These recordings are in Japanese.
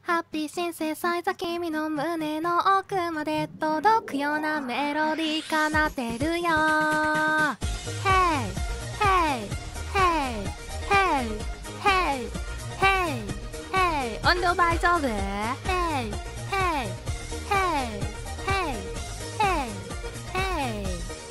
ハッピーシンセサイザー君の胸の奥まで届くようなメロディー奏でるよ。 Hey Hey Hey Hey Hey Hey Hey 音量大丈夫？ Hey Hey Hey Hey Hey Hey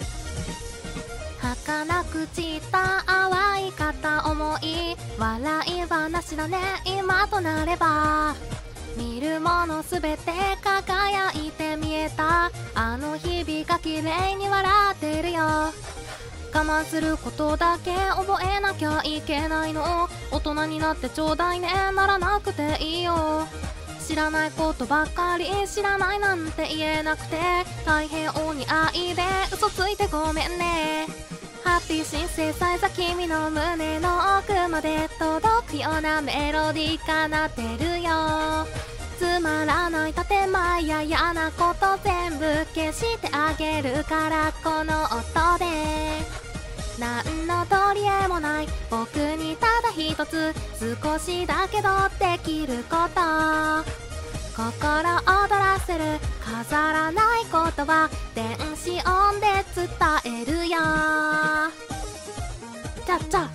儚く散った淡い片思い、笑い話だね今となれば。見るものすべて輝いて見えたあの日々が綺麗に笑ってるよ。我慢することだけ覚えなきゃいけないの。大人になってちょうだいね、ならなくていいよ。知らないことばっかり知らないなんて言えなくて、太平洋に愛で嘘ついてごめんね。ハッピーシンセサイザー君の胸の奥まで届くようなメロディー奏でるよ。つまらない建前や嫌なこと全部消してあげるからこの音で。何の取り柄もない僕にただ一つ少しだけどできること、心躍らせる飾らない言葉、電子音で伝えるよ。じゃじゃ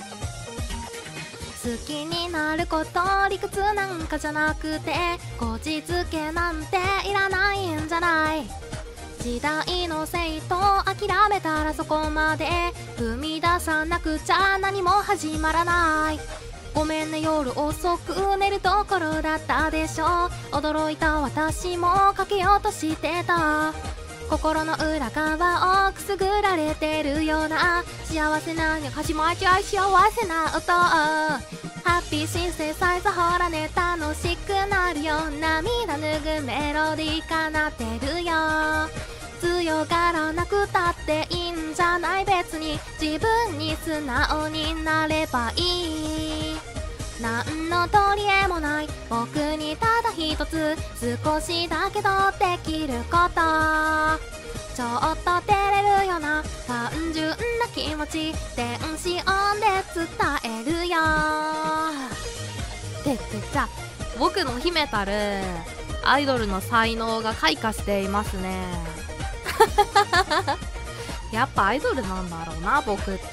好きになること理屈なんかじゃなくて、こじつけなんていらないんじゃない。時代のせいと諦めたらそこまで踏み出さなくちゃ何も始まらない。ごめんね夜遅く寝るところだったでしょ。驚いた私もかけようとしてた。心の裏側をくすぐられてるような幸せな始まっちゃう幸せな音。ハッピーシンセサイザーほらね楽しくなるよ。涙拭うメロディー奏でるよ。強がらなくたっていいんじゃない、別に自分に素直になればいい。何の取り柄もない僕にただ一つ少しだけどできること、ちょっと照れるような単純な気持ち電子音で伝えるよ。ってじゃあ僕の秘めたるアイドルの才能が開花していますねやっぱアイドルなんだろうな僕って。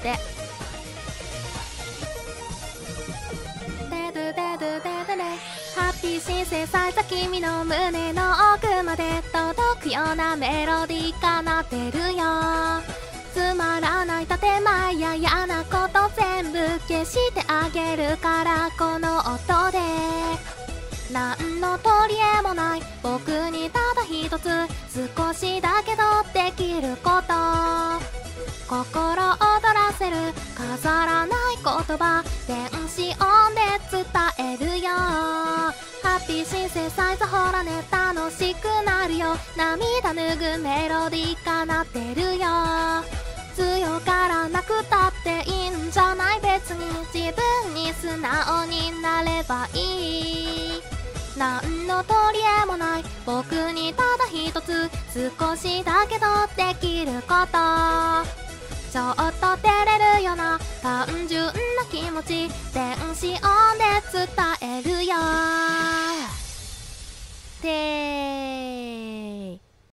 ハッピーシンセサイザー君の胸の奥まで届くようなメロディー奏でるよ。つまらない建前や嫌なこと全部消してあげるからこの音で。何の取り柄もない僕にただ一つ少しだけどできること、心躍らせる飾らない言葉電子音で伝えるよ。ハッピーシンセサイザーほらね楽しくなるよ。涙拭うメロディー奏でるよ。強がらなくたっていいんじゃない、別に自分に素直になればいい。何の取り柄もない僕にただ一つ少しだけどできること、ちょっと照れるような単純な気持ち電子音で伝えるよ。てー